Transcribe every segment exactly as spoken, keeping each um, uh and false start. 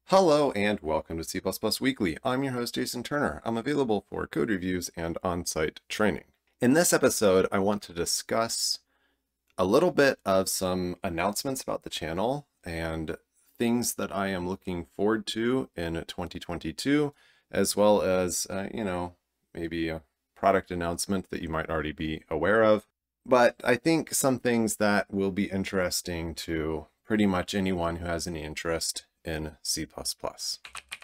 Hello and welcome to C plus plus Weekly. I'm your host, Jason Turner. I'm available for code reviews and on-site training. In this episode, I want to discuss a little bit of some announcements about the channel and things that I am looking forward to in twenty twenty-two, as well as, uh, you know, maybe a product announcement that you might already be aware of. But I think some things that will be interesting to pretty much anyone who has any interest in C plus plus.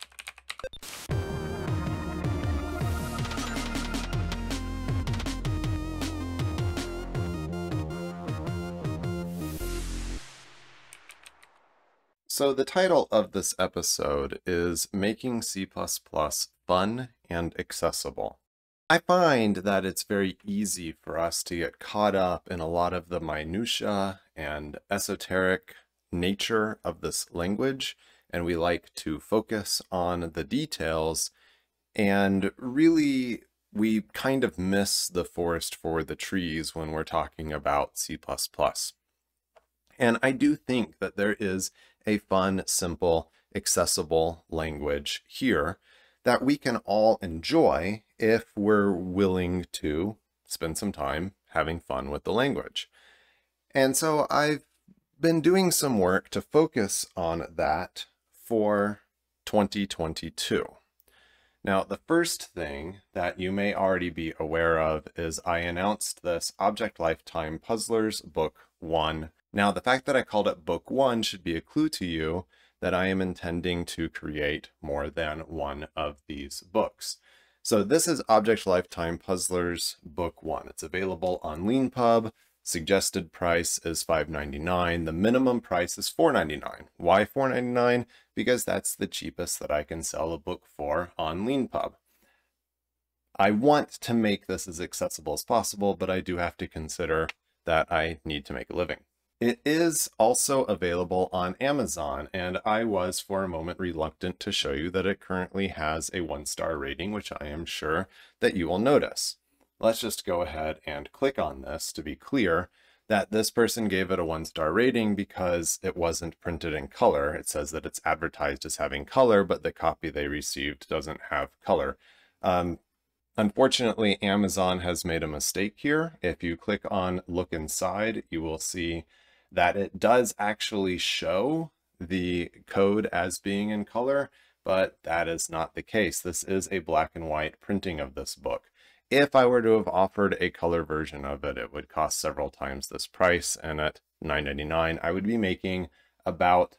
So the title of this episode is Making C plus plus Fun and Accessible. I find that it's very easy for us to get caught up in a lot of the minutia and esoteric nature of this language, and we like to focus on the details, and really we kind of miss the forest for the trees when we're talking about C plus plus. And I do think that there is a fun, simple, accessible language here that we can all enjoy if we're willing to spend some time having fun with the language. And so I've been doing some work to focus on that for twenty twenty-two. Now, the first thing that you may already be aware of is I announced this Object Lifetime Puzzlers Book one. Now, the fact that I called it Book one should be a clue to you that I am intending to create more than one of these books. So this is Object Lifetime Puzzlers Book one. It's available on LeanPub. Suggested price is five ninety-nine. The minimum price is four ninety-nine. Why four ninety-nine? Because that's the cheapest that I can sell a book for on LeanPub. I want to make this as accessible as possible, but I do have to consider that I need to make a living. It is also available on Amazon, and I was for a moment reluctant to show you that it currently has a one-star rating, which I am sure that you will notice. Let's just go ahead and click on this to be clear that this person gave it a one-star rating because it wasn't printed in color. It says that it's advertised as having color, but the copy they received doesn't have color. Um, unfortunately, Amazon has made a mistake here. If you click on Look Inside, you will see that it does actually show the code as being in color, but that is not the case. This is a black and white printing of this book. If I were to have offered a color version of it, it would cost several times this price, and at nine ninety-nine, I would be making about,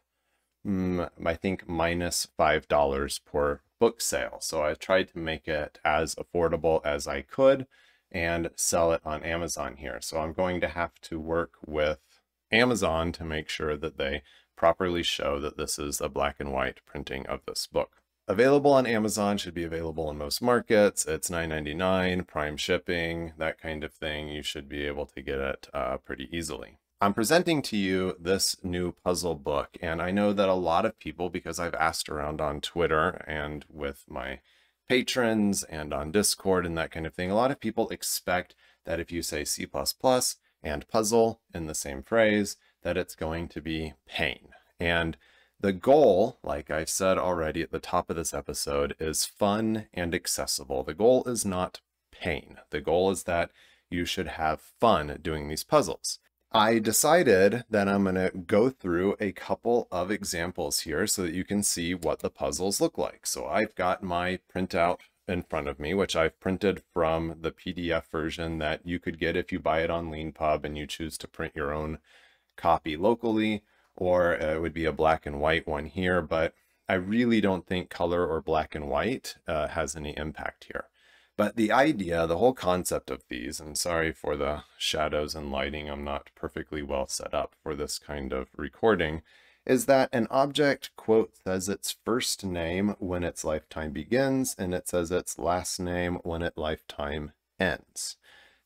mm, I think, minus five dollars per book sale. So I tried to make it as affordable as I could and sell it on Amazon here. So I'm going to have to work with Amazon to make sure that they properly show that this is a black and white printing of this book. Available on Amazon, should be available in most markets. It's nine ninety-nine, prime shipping, that kind of thing. You should be able to get it uh, pretty easily. I'm presenting to you this new puzzle book, and I know that a lot of people, because I've asked around on Twitter and with my patrons and on Discord and that kind of thing, a lot of people expect that if you say C plus plus and puzzle in the same phrase, that it's going to be pain. And the goal, like I've said already at the top of this episode, is fun and accessible. The goal is not pain. The goal is that you should have fun doing these puzzles. I decided that I'm going to go through a couple of examples here so that you can see what the puzzles look like. So I've got my printout in front of me, which I've printed from the P D F version that you could get if you buy it on LeanPub and you choose to print your own copy locally, or it would be a black and white one here, but I really don't think color or black and white uh, has any impact here. But the idea, the whole concept of these, and sorry for the shadows and lighting, I'm not perfectly well set up for this kind of recording, is that an object, quote, says its first name when its lifetime begins, and it says its last name when its lifetime ends.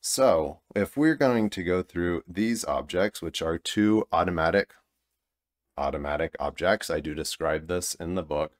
So if we're going to go through these objects, which are two automatic automatic objects, I do describe this in the book.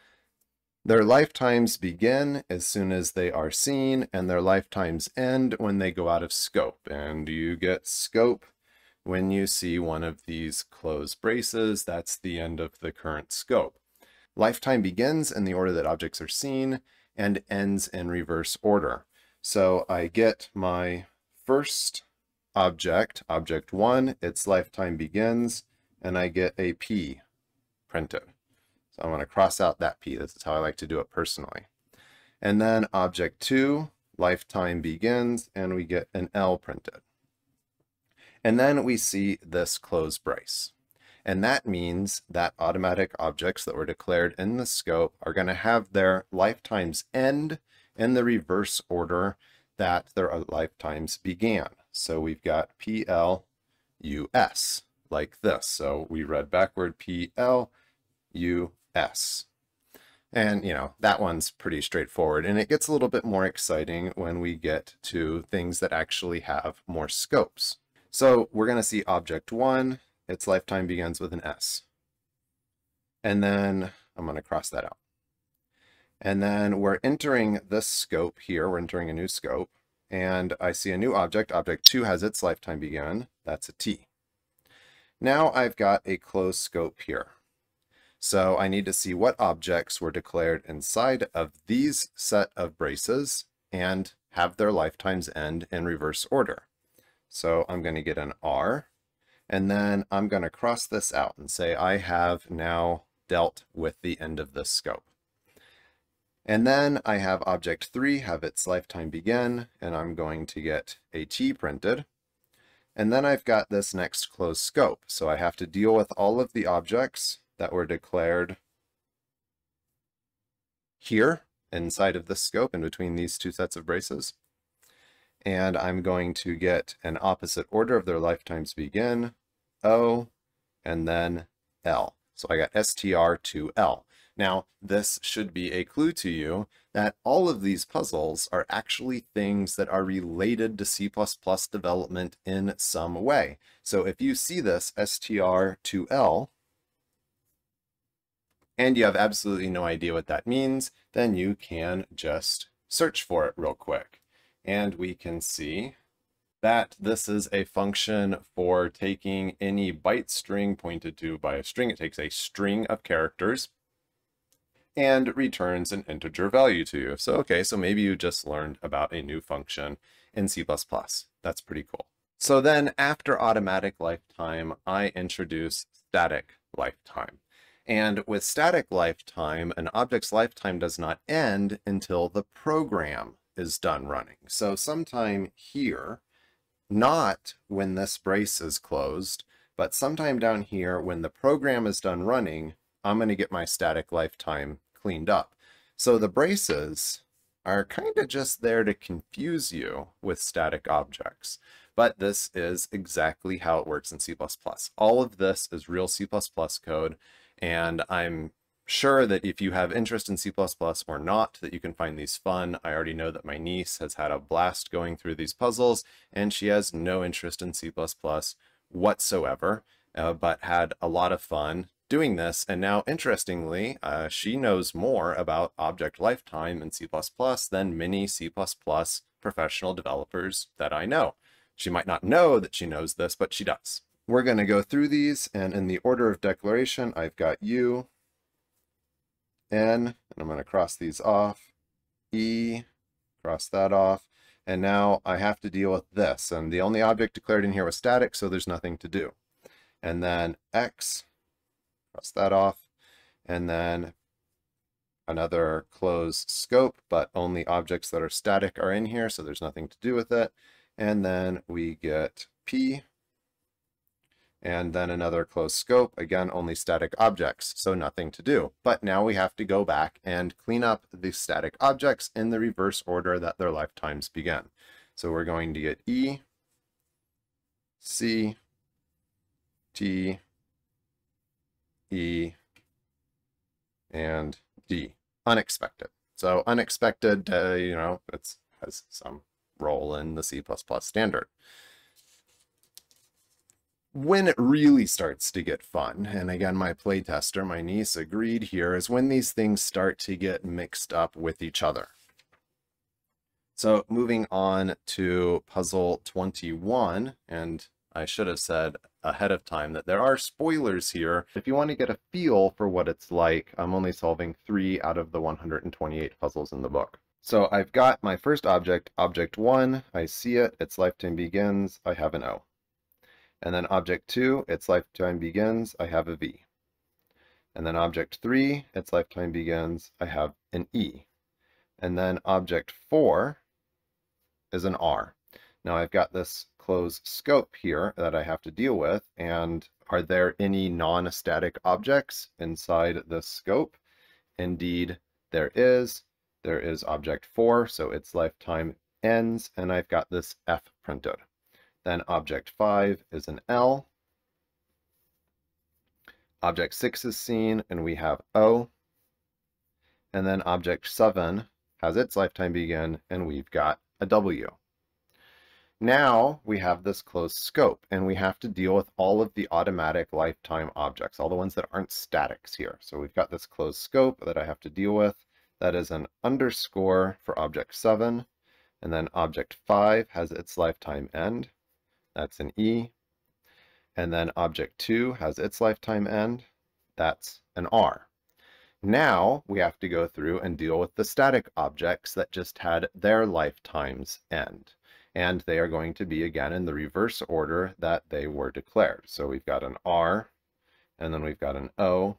Their lifetimes begin as soon as they are seen, and their lifetimes end when they go out of scope. And you get scope when you see one of these closed braces. That's the end of the current scope. Lifetime begins in the order that objects are seen and ends in reverse order. So I get my first object, object one, its lifetime begins, and I get a P printed. So I'm going to cross out that P. This is how I like to do it personally. And then object two, lifetime begins, and we get an L printed. And then we see this close brace. And that means that automatic objects that were declared in the scope are going to have their lifetimes end in the reverse order that their lifetimes began. So we've got P L U S like this. So we read backward P L U S. And, you know, that one's pretty straightforward. And it gets a little bit more exciting when we get to things that actually have more scopes. So we're going to see object one, its lifetime begins with an S. And then I'm going to cross that out. And then we're entering this scope here. We're entering a new scope. And I see a new object. Object two has its lifetime begin. That's a T. Now I've got a closed scope here. So I need to see what objects were declared inside of these set of braces and have their lifetimes end in reverse order. So I'm going to get an R, and then I'm going to cross this out and say I have now dealt with the end of this scope. And then I have object three have its lifetime begin, and I'm going to get a T printed. And then I've got this next closed scope. So I have to deal with all of the objects that were declared here inside of this scope in between these two sets of braces. And I'm going to get an opposite order of their lifetimes begin, O, and then L. So I got S T R to L. Now, this should be a clue to you that all of these puzzles are actually things that are related to C plus plus development in some way. So if you see this S T R to L, and you have absolutely no idea what that means, then you can just search for it real quick. And we can see that this is a function for taking any byte string pointed to by a string. It takes a string of characters and returns an integer value to you. So, okay, so maybe you just learned about a new function in C plus plus. That's pretty cool. So then after automatic lifetime, I introduce static lifetime. And with static lifetime, an object's lifetime does not end until the program is done running. So sometime here, not when this brace is closed, but sometime down here when the program is done running, I'm going to get my static lifetime cleaned up. So the braces are kind of just there to confuse you with static objects. But this is exactly how it works in C plus plus. All of this is real C plus plus code. And I'm sure that if you have interest in C plus plus or not, that you can find these fun. I already know that my niece has had a blast going through these puzzles, and she has no interest in C plus plus whatsoever, uh, but had a lot of fun doing this. And now, interestingly, uh, she knows more about object lifetime in C plus plus than many C plus plus professional developers that I know. She might not know that she knows this, but she does. We're going to go through these, and in the order of declaration, I've got U, N, and I'm going to cross these off, E, cross that off, and now I have to deal with this, and the only object declared in here was static, so there's nothing to do. And then X, cross that off, and then another closed scope, but only objects that are static are in here, so there's nothing to do with it. And then we get P, and then another closed scope, again, only static objects, so nothing to do. But now we have to go back and clean up the static objects in the reverse order that their lifetimes begin. So we're going to get E, C, T, E, and D. Unexpected. So unexpected, uh, you know, it has some role in the C plus plus standard. When it really starts to get fun, and again, my playtester, my niece, agreed here, is when these things start to get mixed up with each other. So moving on to puzzle twenty-one, and I should have said ahead of time that there are spoilers here. If you want to get a feel for what it's like, I'm only solving three out of the one hundred twenty-eight puzzles in the book. So I've got my first object, object one, I see it, its lifetime begins, I have an O. And then object two, its lifetime begins, I have a V. And then object three, its lifetime begins, I have an E. And then object four is an R. Now I've got this closed scope here that I have to deal with, and are there any non-static objects inside this scope? Indeed, there is. There is object four, so its lifetime ends, and I've got this F printed. Then object five is an L. Object six is seen, and we have O. And then object seven has its lifetime begin, and we've got a W. Now we have this closed scope, and we have to deal with all of the automatic lifetime objects, all the ones that aren't statics here. So we've got this closed scope that I have to deal with. That is an underscore for object seven, and then object five has its lifetime end. That's an E. And then object two has its lifetime end. That's an R. Now we have to go through and deal with the static objects that just had their lifetimes end. And they are going to be, again, in the reverse order that they were declared. So we've got an R, and then we've got an O,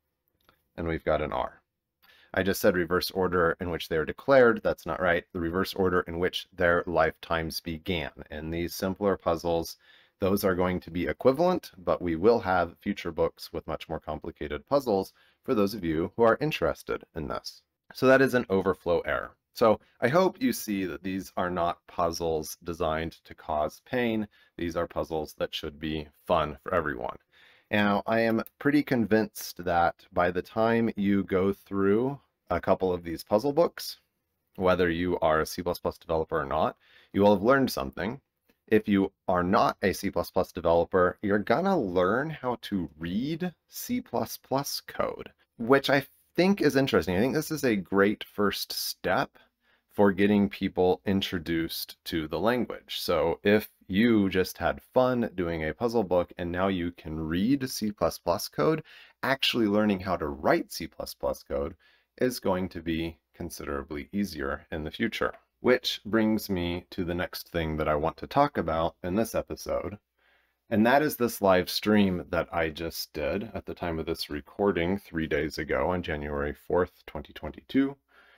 and we've got an R. I just said reverse order in which they are declared. That's not right. The reverse order in which their lifetimes began. In these simpler puzzles, those are going to be equivalent, but we will have future books with much more complicated puzzles for those of you who are interested in this. So that is an overflow error. So I hope you see that these are not puzzles designed to cause pain. These are puzzles that should be fun for everyone. Now, I am pretty convinced that by the time you go through a couple of these puzzle books, whether you are a C plus plus developer or not, you will have learned something. If you are not a C plus plus developer, you're gonna learn how to read C plus plus code, which I think is interesting. I think this is a great first step for getting people introduced to the language. So if you just had fun doing a puzzle book and now you can read C plus plus code, actually learning how to write C plus plus code is going to be considerably easier in the future. Which brings me to the next thing that I want to talk about in this episode. And that is this live stream that I just did at the time of this recording three days ago on January fourth, twenty twenty-two.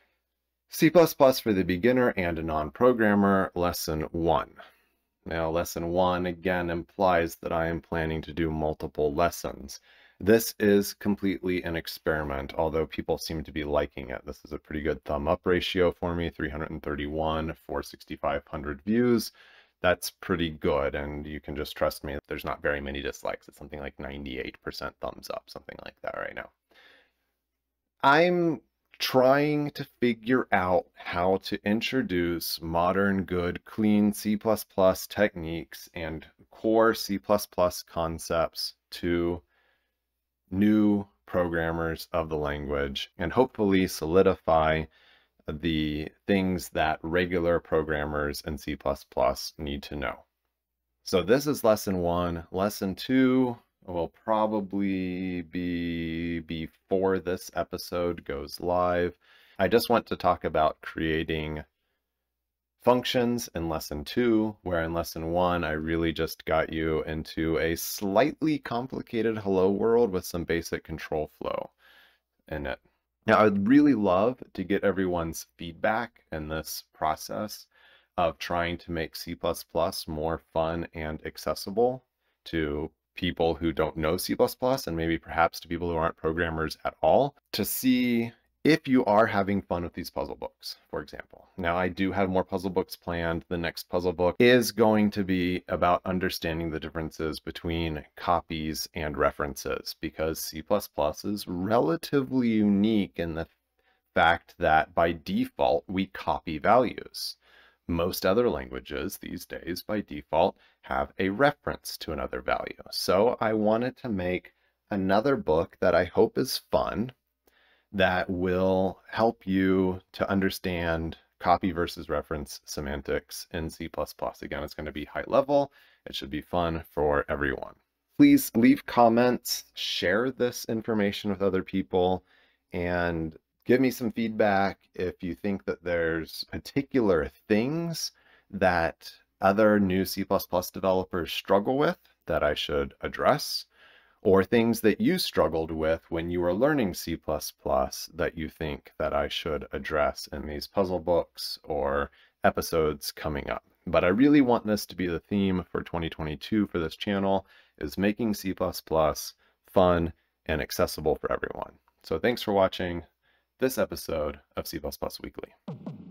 C plus plus for the beginner and a non-programmer, lesson one. Now, lesson one again implies that I am planning to do multiple lessons. This is completely an experiment, although people seem to be liking it. This is a pretty good thumb up ratio for me, three hundred thirty-one for sixty-five hundred views. That's pretty good, and you can just trust me, there's not very many dislikes. It's something like ninety-eight percent thumbs up, something like that right now. I'm trying to figure out how to introduce modern, good, clean C plus plus techniques and core C plus plus concepts to new programmers of the language, and hopefully solidify the things that regular programmers in C plus plus need to know. So this is lesson one. Lesson two will probably be before this episode goes live. I just want to talk about creating functions in lesson two, where in lesson one, I really just got you into a slightly complicated hello world with some basic control flow in it. Now, I would really love to get everyone's feedback in this process of trying to make C plus plus more fun and accessible to people who don't know C plus plus, and maybe perhaps to people who aren't programmers at all, to see if you are having fun with these puzzle books, for example. Now, I do have more puzzle books planned. The next puzzle book is going to be about understanding the differences between copies and references, because C plus plus is relatively unique in the fact that by default, we copy values. Most other languages these days, by default, have a reference to another value. So I wanted to make another book that I hope is fun, that will help you to understand copy versus reference semantics in C plus plus. Again, it's going to be high level, It should be fun for everyone. Please leave comments, share this information with other people, and give me some feedback if you think that there's particular things that other new C plus plus developers struggle with that I should address, or things that you struggled with when you were learning C plus plus that you think that I should address in these puzzle books or episodes coming up. But I really want this to be the theme for twenty twenty-two for this channel, is making C plus plus fun and accessible for everyone. So thanks for watching this episode of C plus plus Weekly.